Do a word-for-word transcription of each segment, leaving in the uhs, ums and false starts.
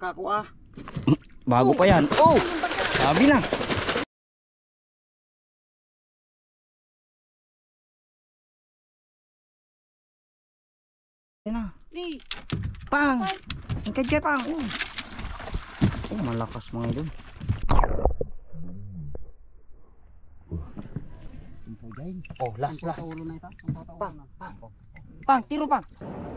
kako ah. Bago pa yan. Oh! Sabi na. Yan na. Pang! Ang kadya pang! Oh. Oh, malakas mga idol. Oh, last, last. Pang, pang. Pang, tiro pang.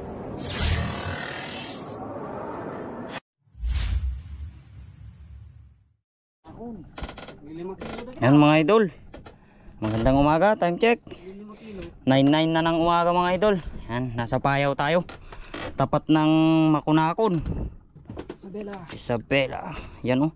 Yan mga idol. Magandang umaga, time check. nine nine na ng umaga mga idol. Yan, nasa Payaw tayo. Tapat ng Makunakon. Isabela. Isabela. Yan oh.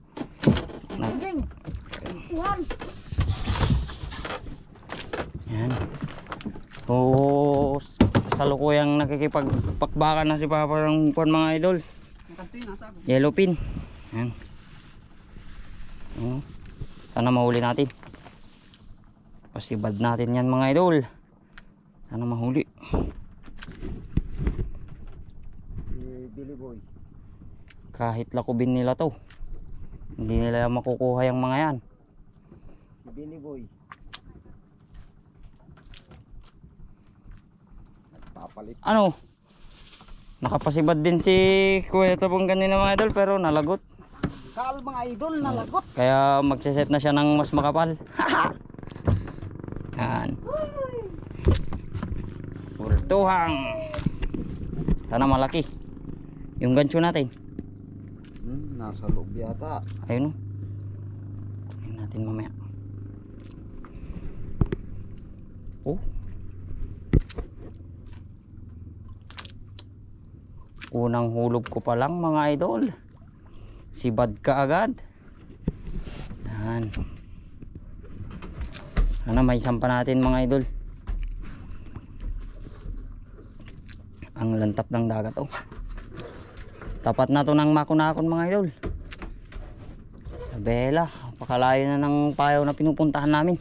Yan. Oh, salukuyang nakikipagpakbakan na si Papa ng puan mga idol. Yellowfin. Yan. Oh. Sana mahuli natin. Pasibad natin yan mga idol. Sana mahuli. Billy Boy. Kahit lakubin nila to, hindi nila makukuha yung mga yan. Si Billy Boy. Nagpapalit. Ano? Nakapasibad din si Kuya Tabong kanina mga idol pero nalagot. Kal mga idol, nalagot. Kaya magsiset na siya ng mas makapal. Yan. Pultuhang. Sana malaki yung gancho natin. Hmm, nasa loob yata. Ayun o. Ayun natin mamaya. Oh. Unang hulog ko pa lang mga idol. Sibad ka agad. Yan. Sana may sampa natin mga idol. Ang lantap ng dagat oh. Tapat na to ng Makunakon mga idol. Isabela. Pakalayo na ng Payaw na pinupuntahan namin.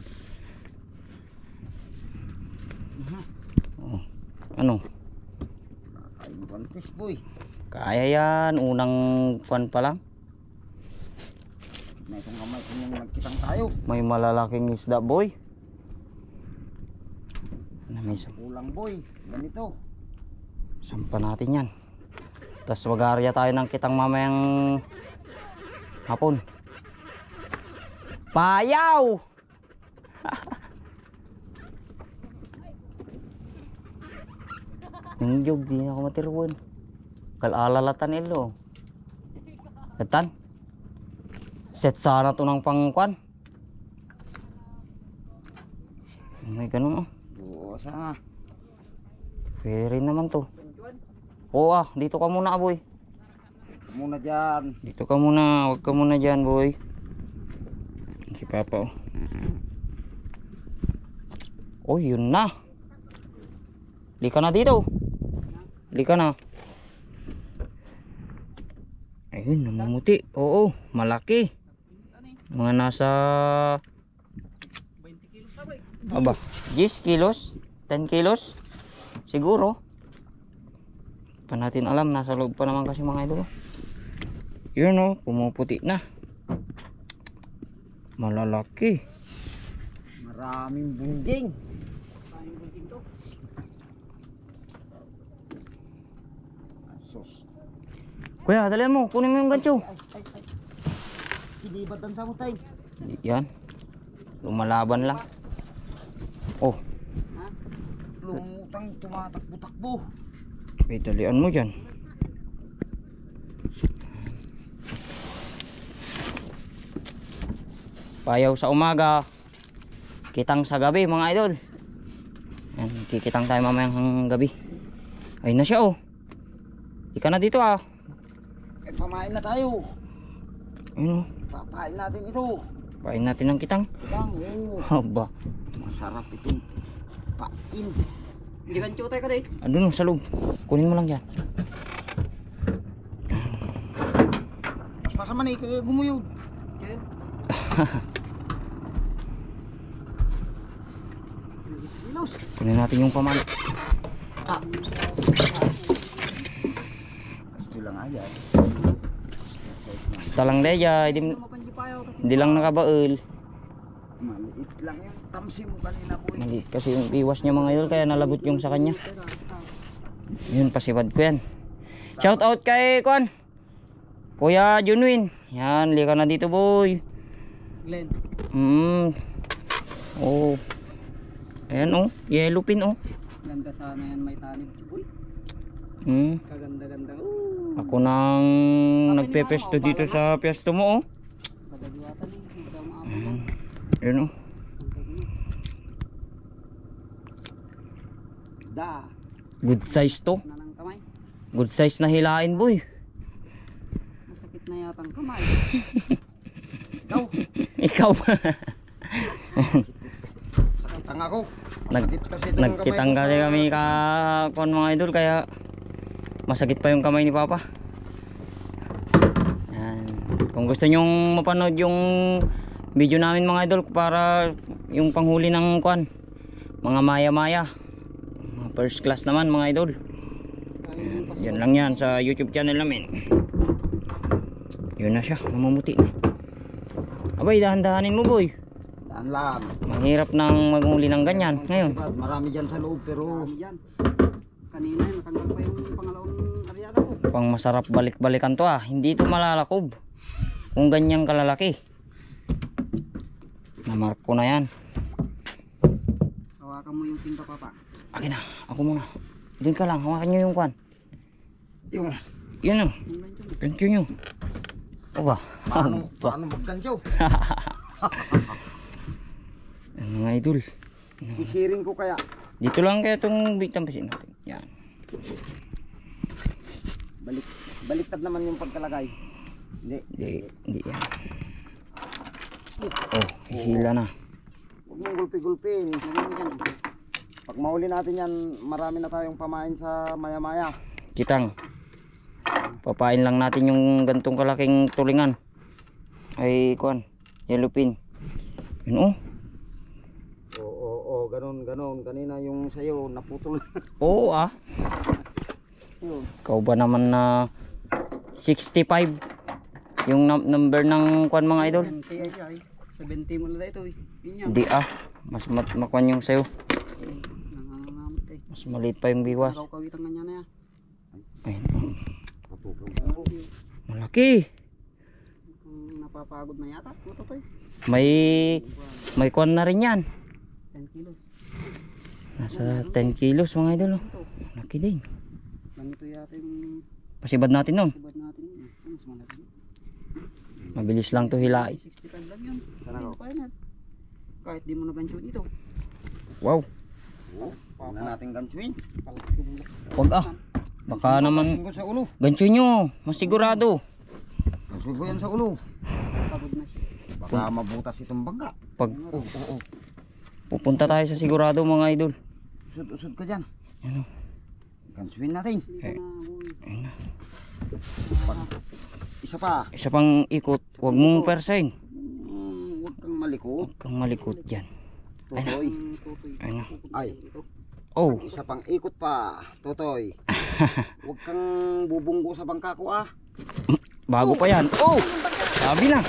Oh. Ano? Ay, bantis boy. Kaya yan. Unang pan pa lang. Na itong kamay kung nagkitang tayo. May malalaking isda boy. Ano may isang Kulang boy. Ganito. sampa natin yan. Tapos mag-aarya tayo ng kitang mamayang hapon. Payaw! Yung jog, di na ako matiruan. Kalalalatan ilo. Katan? Set sana to ng pangkwan. May ganun oh. Oo, sana. Pwede rin naman to. Oo ah, dito ka muna boy. Muna dyan. Dito ka muna, huwag ka muna dyan boy. Si Papa oh. Oh yun na. Lika na dito. Lika na. Ayun, namumuti. Oo, malaki. Mga nasa aba, ten kilos, ten kilos siguro. Pa natin alam, nasa loob pa naman kasi mga idol. Yun oh, pumuputi na. Malalaki. Maraming bunjing. Asos. Kuya, dali mo, kunin mo yung gancho. Ay, ay, ay. Hindi ba dan sa mo tayo? Yan. Lumalaban lang. Oh, Lumutang tumatakbo-takbo. may dalian mo dyan. Payaw sa umaga, kitang sa gabi mga idol. Yan, kikitang tayo mamayang gabi. Ayun na siya oh. Ika na dito ah. Eh, pamain na tayo. Ayun oh. Papain natin ito. Pain natin ng kitang. Kitang, oo. Haba. Masarap itong pain. Hindi kan tayo ka day. Andun oh, sa loob. Kunin mo lang yan. Mas pasaman eh, kaya gumuyod. Kunin natin yung pamalo. Gusto lang aja. Basta lang deya, hindi, Mapanjipayaw. hindi lang nakabaul. Maliit lang yung tamsi mo kanina boy. Maliit kasi yung iwas niya mga idol, kaya nalagot yung sa kanya. Yun, pasibad ko yan. Shout out kay Kwan, Kuya Junwin. Yan, lika na dito boy. Glenn. Hmm. Oh. Ayan oh, yellow pin oh. Ganda sana yan, may tanib. Uy, Hmm. kaganda-ganda. Oh. Ako nang nagpepesto dito sa pwesto mo oh. Padagwatan eh. Hindi daw maabot. Ayan oh. Da. Good size to. Na ng kamay. Good size na hilain boy. Masakit na yata ang kamay. Ikaw. Ikaw. Sakit ang ako. Nag, Masakit kasi itong nagkitang kamay ko kasi sa- kami ka kon mga idol, kaya masakit pa yung kamay ni Papa. Yan. Kung gusto nyong mapanood yung video namin mga idol para yung panghuli ng kwan, mga maya-maya, mga first class naman mga idol. Yan lang yan sa YouTube channel namin. Yun na siya, namumuti na. Abay, dahan-dahanin mo boy. Daan lang. Mahirap nang maghuli ng ganyan ngayon. Pasibad, marami dyan sa loob pero Marami dyan. Kanina yun, natanggal pa yung pangalawang aryada ko. Pang masarap balik-balikan to ah. Hindi to malalakob kung ganyang kalalaki. Namark ko na yan. Hawakan mo yung pinto, Papa. Akin na, ako muna. Doon ka lang, hawakan nyo yung kwan. yung Yun o, Yung ganito mo. gancho nyo. O ba? paano, paano maggansyaw? Mga idol. Sisiring ko kaya. Dito lang kaya itong bitampasin natin. Yan. Balik, baliktad naman yung pagkalagay. Hindi. Hindi, hindi yan. Oh, hihila na. Huwag mong gulpi-gulpin. Pag mahuli natin yan, marami na tayong pamain sa maya-maya. Kitang. Papain lang natin yung gantong kalaking tulingan. Ay, kwan. Yellow pin. Yun oh. Oo, oo, oo, ganun, ganun. Kanina yung sayo, naputol. Oo ah. Yun. Ikaw ba naman na sixty-five yung num- number ng kwan mga idol? seventy ay ay. seventy mo na ito eh. Yun yan. Hindi ah. Mas mat makwan yung sayo. Nangangamot eh. Mas maliit pa yung biwas. Nakaw-kawitan nga niya na yan. Ayun. Natutugaw. Malaki. Kung napapagod na yata. Ito to eh. May may kwan na rin yan. ten kilos. Nasa ten kilos mga idol. Oh. Ito. Malaki din. Ganito yata yung Pasibad natin nun. sibad natin yun. Ano mas malaki? Mabilis lang to hilain. sixty-five lang yun. Sana Ayun ako. pa yan. Kahit di mo na gancho dito. Wow. Oo, huwag na natin gansyain. Wag ah. Baka naman Gansyain ko sa ulo. gancho nyo. Masigurado. Gansyain ko yan sa ulo. Pagod na siya. Baka mabutas itong bangka. Pag Oo, oo, oo. pupunta tayo sa sigurado mga idol. Usod-usod ka dyan. Ano? Gansyain natin. Dito Eh. na. Uy. Ayun na. Isa pa. Isa pang ikot. Huwag mong persain. Hmm, huwag kang malikot. Huwag kang malikot dyan. Totoy. Ang tutoy. Ayun na. Ay. Ito. Oh. Isa pang ikot pa. Totoy. Huwag kang bubunggo sa bangka ko ah. Bago pa yan. Oh! Sabi na.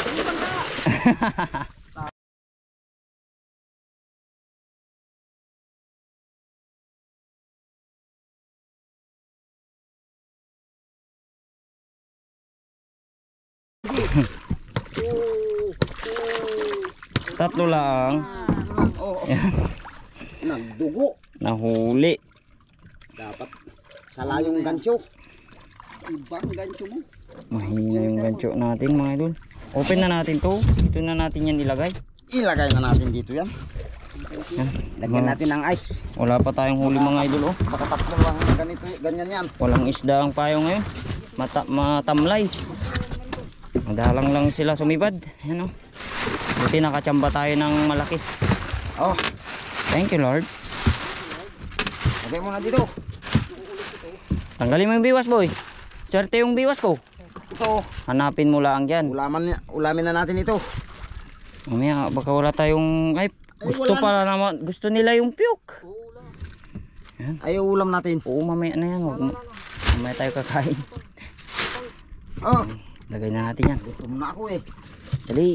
Tatlo lang. Oo. Nagdugo. Nahuli. Dapat sala yung gansyo. Ibang gancho mo. Mahina yung gancho natin mga idol. Open na natin to. Ito na natin yan ilagay. Ilagay na natin dito yan. Yan. Lagyan natin ng ice. Wala pa tayong huli mga idol oh. Baka tatlo lang ganito, ganyan yan. Walang isda ang payo ngayon. Mata matamlay. Madalang lang sila sumibad. Yan oh. Buti nakachamba tayo ng malaki. Oh, Thank you Lord. lagay mo na dito. Tanggalin mo yung biwas boy. Swerte yung biwas ko. Ito, Hanapin mo lang dyan. ulaman, ulamin na natin ito. Mamaya baka wala tayong ay gusto wala pala naman. Gusto nila yung piyok. Ayaw ulam natin. Oo mamaya na yan. Huwag mo. Mamaya tayo kakain. Oh, Lagay na natin yan. Gutom na ako eh. Dali.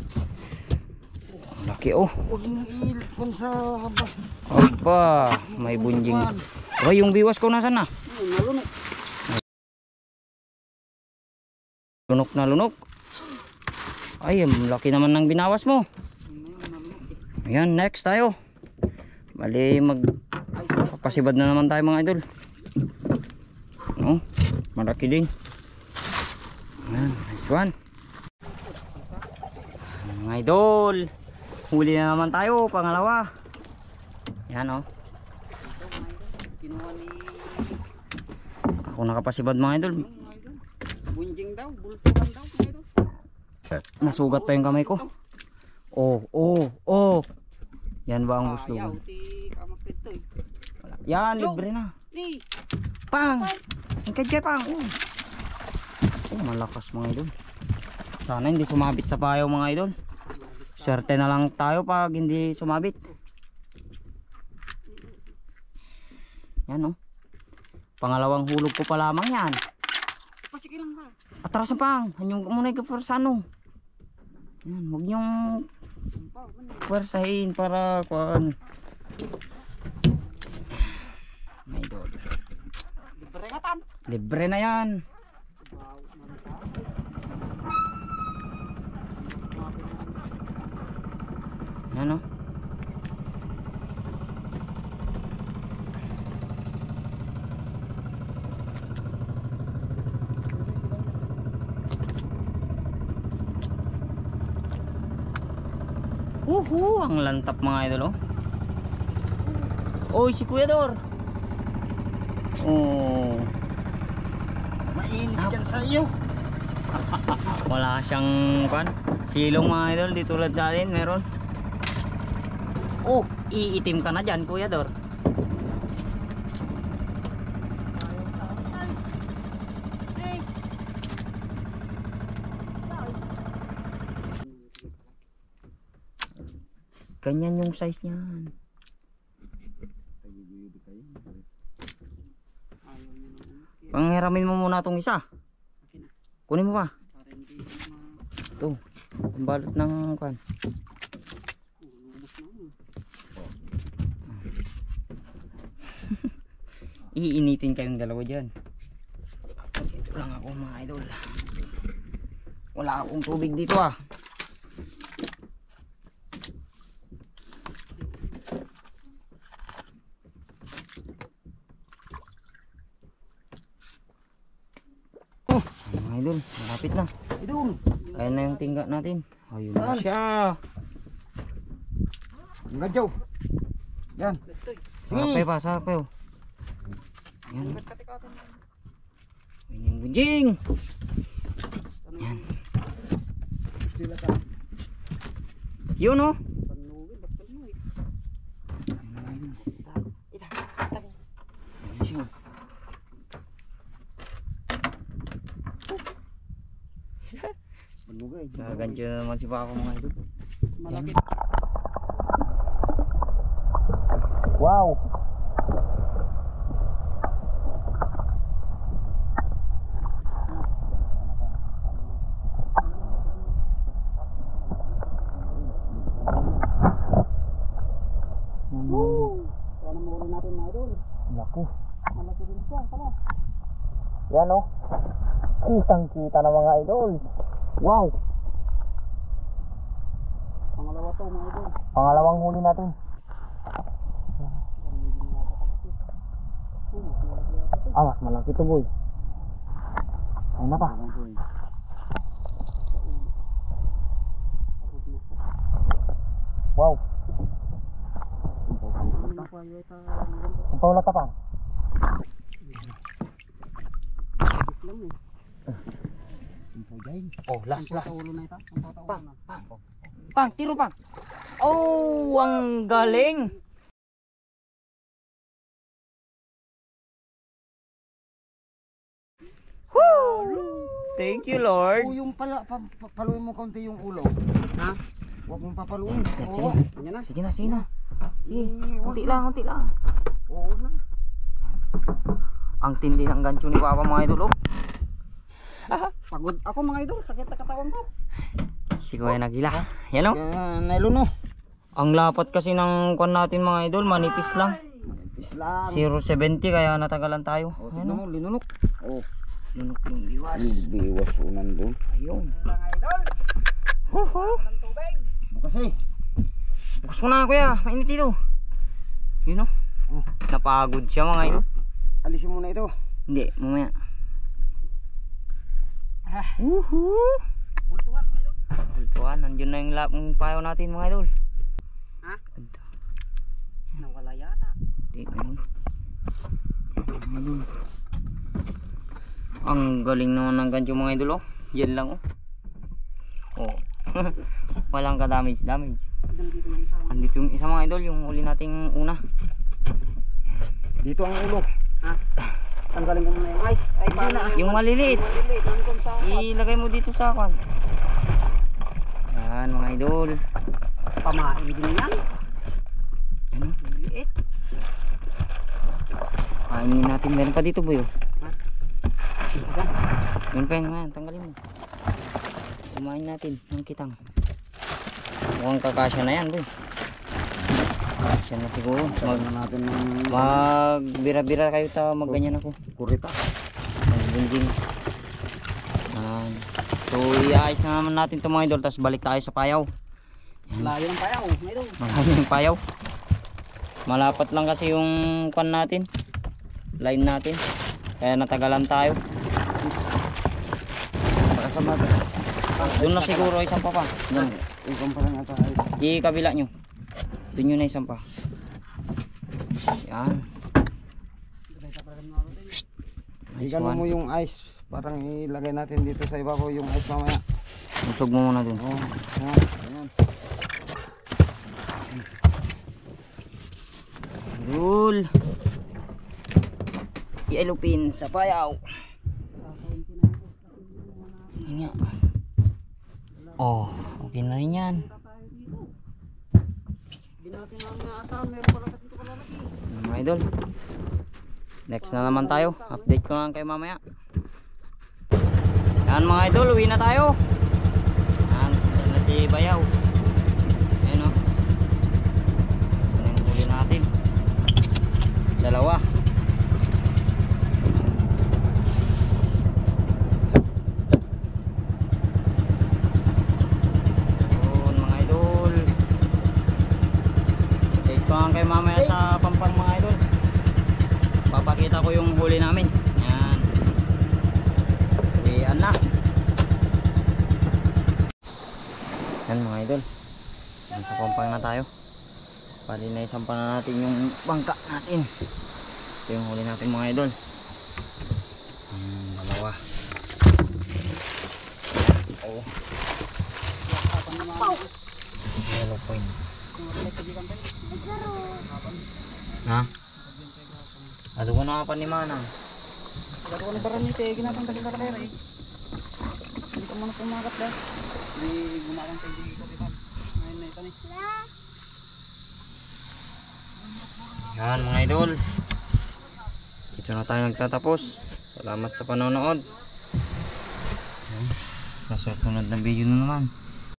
Ang laki oh. Huwag mong iilpon sa haba. Opa, may bunjing. Oh, yung biwas ko nasan na? Ayun, nalunok. Lunok na lunok. Ay, ang laki naman ng binawas mo. Ayun, nalunok eh. Ayan, next tayo. Bali, mag Ice, ice, ice. pasibad na naman tayo mga idol. Oh, malaki din. Ayan, nice one. Mga idol, huli na naman tayo, pangalawa. Yan oh. Kinuha ni Ako nakapasibad mga idol. mga idol. Bunjing daw, bultukan daw mga idol. Nasugat pa yung kamay ko. Oh, oh, oh. Yan ba ang gusto Ayaw, ko? ti kamak dito eh. Yan, libre na. Di, Pang! Ang kadya pang! Oh. Oh, malakas mga idol. Sana hindi sumabit sa payaw mga idol. Swerte na lang tayo pag hindi sumabit. Yan oh. Pangalawang hulog ko pa lamang yan. pasikilang ka. Atrasan pang. Hanyong muna yung ano. Yan, huwag niyong pwersahin para kuan. My God. Libre na tan. Libre na yan. Yan oh. Uhu, ang lantap mga idol oh. Oy, si Kuya Dor. Oh. Mainit Ah. yan sa iyo. Wala siyang kan. Silong mga idol, di tulad sa atin, meron. Oh, iitim ka na dyan, Kuya Dor. Ganyan yung size niyan. Panghiramin mo muna tong isa. Kunin mo pa. Para hindi ma Ito. Ang balot ng kan. ubos na mo. Iinitin kayong dalawa dyan. Dito lang ako mga idol. Wala akong tubig dito ah. Oh, mga idol, malapit na. Idol. Ayan na yung tingga natin. Ayun na siya. Ngadyaw. Yan. Sarapay pa, sarapay oh. Yan. Katikatan. Ayun yung bunjing. Yan. Sila ta. Yun oh. Panuwi bakal mo eh. Ayun siya. Manugay. Nagagancho na naman si Paco mga idol. Malaki. Wow. Sana mo rin natin mga idol. Laki. Malaki din siya. Tara. Yan oh. Kitang kita na mga idol. Wow. Pangalawa to mga idol. Pangalawang huli natin. Ah, mas malaki to boy. Ayun na pa. Wow. Ang paulat ka pa. Oh, last, last. Pang, pang. Pang, tiro pang. Oh, ang galing. Woo! Thank you, Lord. Oh, yung pala, pa, pa, paluin mo konti yung ulo. Ha? Huwag mong papaluin. Sige. Oo. Yan na. Sige na, sige na. Eh, Kunti lang, kunti lang. Oo na. Ang tindi ng gancho ni Papa mga idol oh. Pagod ako mga idol, sakit na katawan ko. Si Kuya Nagila. Yan o. Kaya nylon no. Ang lapat kasi ng kwan natin mga idol, manipis lang. Islam. zero seventy kaya natagalan tayo. Oh, Ayan tignan o. mo, linunok. Oh, Lunok yung biwas. biwas unan doon. Ayun. Mga idol, Huhu. ng tubig. Bukas eh. Bukas mo na kuya, mainit dito. Yun o. Oh. Napagod siya mga idol. Alisin mo na ito. Hindi, mamaya. Ah, Uhu. bultuhan mga idol. Bultuhan, nandiyan na yung lapong payo natin mga idol. Ha? Nawala yata. Di, ayun. Ayun. Ang galing naman ng gancho mga idol oh. Yan lang oh. Oh. Walang ka-damage damage. Nandito yung isa. Andito yung isa mga idol, yung uli nating una. Dito ang ulo. Ha? Tanggalin ko muna yung ice. Ay, paano? Yung maliliit. Maliliit. Nandun sa Ilagay mo dito sa kan. Yan mga idol. pamain din yan. Ano? Maliliit. Kainin natin. Meron pa dito boy oh. Ha? Sige ka. Yun pa yan, tanggalin mo. Kumain natin ng kitang. Mukhang kakasya na yan boy. Kakasya na siguro. Mag, na natin ng mag bira-bira kayo ta magganyan ako. kurita. Magbinjing. Yan. So iayos na naman natin itong mga idol. Tapos balik tayo sa payaw. Layo ng payaw. Mayroon. Marami yung payaw. Malapat lang kasi yung kan natin. Line natin. Kaya natagalan tayo. Pakasama. Doon na siguro isang pa pa. Doon. Ikaw pa lang ata ay. I kabila nyo. Doon yun na isang pa. Yan. Nice Igano mo one. yung ice. Parang ilagay natin dito sa ibabaw yung ice mamaya. Usog mo muna doon. Oh, yan. Ayan. Dul. Yellow pin sa payaw. Yan nga. Oh, okay na rin yan. Hindi natin lang naasahan. Meron pala kasi ito kalalaki. Yan, mga idol. Next na naman tayo. Update ko lang kayo mamaya. Yan mga idol, uwi na tayo. Yan, yan na si Bayaw. Ayan o. Yan yung huli natin. Dalawa. Yun mga idol. Update ko lang kayo mamaya sa Pampang mga idol. Papakita ko yung huli namin. Yan. Uwian na. Yan mga idol. Yan sa Pampang na tayo. Bali na isang pa na natin yung bangka natin. Ito yung huli natin mga idol. Hmm, dalawa. Oh. Yellow point. Ha? Ato ko na pa ni Manang. Agad ko na baran nito eh. Ginatang tagal na kalera eh. Hindi ka muna pumagat dahil. May gumawang tayo dito. Ngayon na ito ni. Yan mga idol. Dito na tayo nagtatapos. Salamat sa panonood. Yan. Sa susunod na video na naman.